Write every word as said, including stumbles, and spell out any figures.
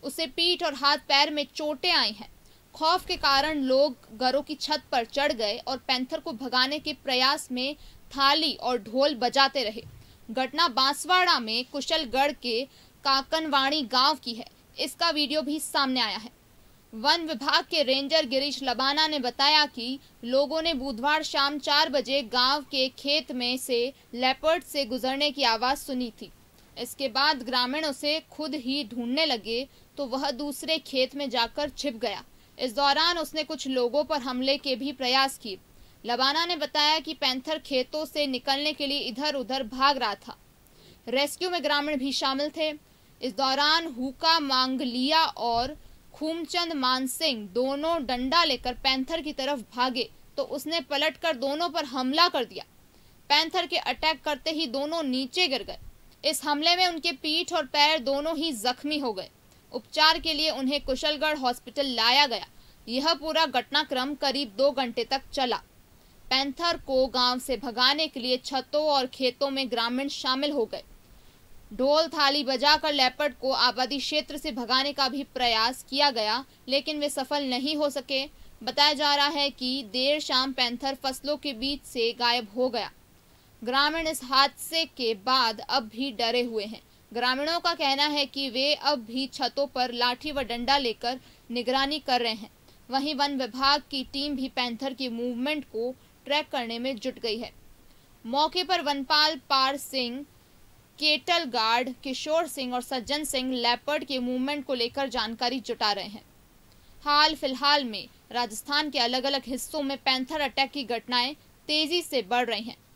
उसे पीठ और हाथ पैर में चोटें आई हैं। खौफ के कारण लोग घरों की छत पर चढ़ गए और पैंथर को भगाने के प्रयास में थाली और ढोल बजाते रहे। घटना बांसवाड़ा में कुशलगढ़ के काकनवाणी गांव की है। इसका वीडियो भी सामने आया है। वन विभाग के रेंजर गिरीश लबाना ने बताया कि लोगों ने बुधवार शाम चार बजे गांव के खेत में से लेपर्ड से गुजरने की आवाज सुनी थी। इसके बाद ग्रामीण उसे खुद ही ढूंढने लगे तो वह दूसरे खेत में जाकर छिप गया। इस दौरान उसने कुछ लोगों पर हमले के भी प्रयास किए। लबाना ने बताया कि पैंथर खेतों से निकलने के लिए इधर उधर भाग रहा था। रेस्क्यू में ग्रामीण भी शामिल थे। इस दौरान हुका मांगलिया और खूमचंद मानसिंह दोनों डंडा लेकर पैंथर की तरफ भागे तो उसने पलटकर दोनों पर हमला कर दिया। पैंथर के अटैक करते ही दोनों नीचे गिर गए। इस हमले में उनके पीठ और पैर दोनों ही जख्मी हो गए। उपचार के लिए उन्हें कुशलगढ़ हॉस्पिटल लाया गया। यह पूरा घटनाक्रम करीब दो घंटे तक चला। पैंथर को गांव से भगाने के लिए छतों और खेतों में ग्रामीण शामिल हो गए। ढोल थाली बजाकर लेपर्ड को आबादी क्षेत्र से भगाने का भी प्रयास किया गया, लेकिन वे सफल नहीं हो सके। बताया जा रहा है कि देर शाम पैंथर फसलों के बीच से गायब हो गया। ग्रामीण इस हादसे के बाद अब भी डरे हुए हैं। ग्रामीणों का कहना है कि वे अब भी छतों पर लाठी व डंडा लेकर निगरानी कर रहे हैं। वहीं वन विभाग की टीम भी पैंथर की मूवमेंट को ट्रैक करने में जुट गई है। मौके पर वनपाल पार सिंह, केटल गार्ड किशोर सिंह और सज्जन सिंह लेपर्ड के मूवमेंट को लेकर जानकारी जुटा रहे हैं। हाल फिलहाल में राजस्थान के अलग अलग हिस्सों में पैंथर अटैक की घटनाएं तेजी से बढ़ रही हैं।